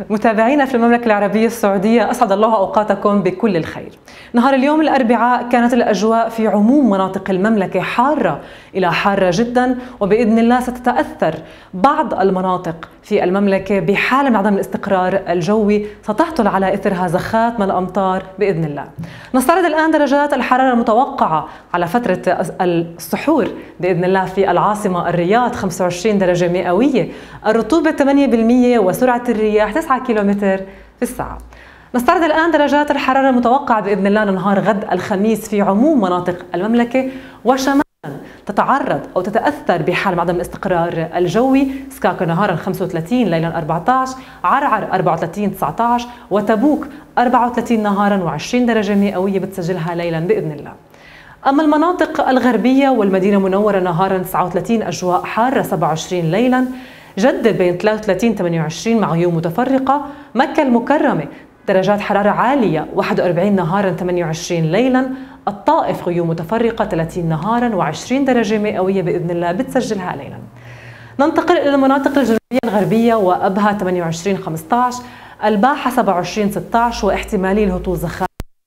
متابعينا في المملكة العربية السعودية، أسعد الله أوقاتكم بكل الخير. نهار اليوم الأربعاء كانت الأجواء في عموم مناطق المملكة حارة إلى حارة جدا، وبإذن الله ستتأثر بعض المناطق في المملكة بحالة من عدم الاستقرار الجوي ستحصل على إثرها زخات من الأمطار بإذن الله. نستعرض الآن درجات الحرارة المتوقعة على فترة السحور بإذن الله. في العاصمة الرياض 25 درجة مئوية، الرطوبة 8% وسرعة الرياح 9 كيلومتر في الساعة. نستعرض الآن درجات الحرارة المتوقعة بإذن الله لنهار غد الخميس في عموم مناطق المملكة، وشمالا تتعرض أو تتأثر بحال عدم الاستقرار الجوي. سكاكو نهارا 35، ليلا 14، عرعر 34 19، وتبوك 34 نهارا و20 درجة مئوية بتسجلها ليلا بإذن الله. أما المناطق الغربية والمدينة المنورة نهارا 39، أجواء حارة 27 ليلا، جدة بين 33 28 مع غيوم متفرقة، مكة المكرمة درجات حرارة عالية 41 نهارا 28 ليلا، الطائف غيوم متفرقة 30 نهارا و20 درجة مئوية بإذن الله بتسجلها ليلا. ننتقل إلى المناطق الجنوبية الغربية، وأبها 28 15، الباحة 27 16 واحتمالي الهطول زخات،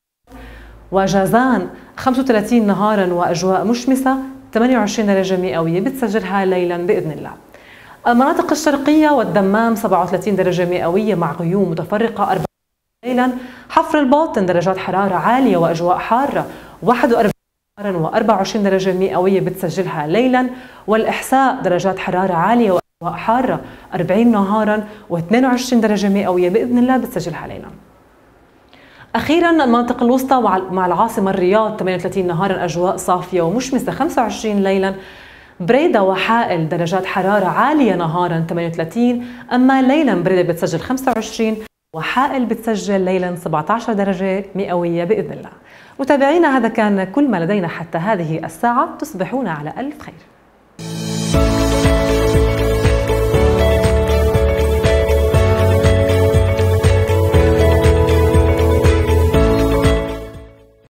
وجازان 35 نهارا وأجواء مشمسة 28 درجة مئوية بتسجلها ليلا بإذن الله. المناطق الشرقية والدمام 37 درجة مئوية مع غيوم متفرقة 40 ليلا، حفر الباطن درجات حرارة عالية وأجواء حارة 41 نهارا و24 درجة مئوية بتسجلها ليلا، والإحساء درجات حرارة عالية وأجواء حارة 40 نهارا و22 درجة مئوية بإذن الله بتسجلها ليلا. أخيرا المناطق الوسطى مع العاصمة الرياض 38 نهارا أجواء صافية ومشمسة 25 ليلا، بريدة وحائل درجات حرارة عالية نهارا 38، أما ليلا بريدة بتسجل 25 وحائل بتسجل ليلا 17 درجة مئوية بإذن الله. متابعينا، هذا كان كل ما لدينا حتى هذه الساعة، تصبحون على ألف خير.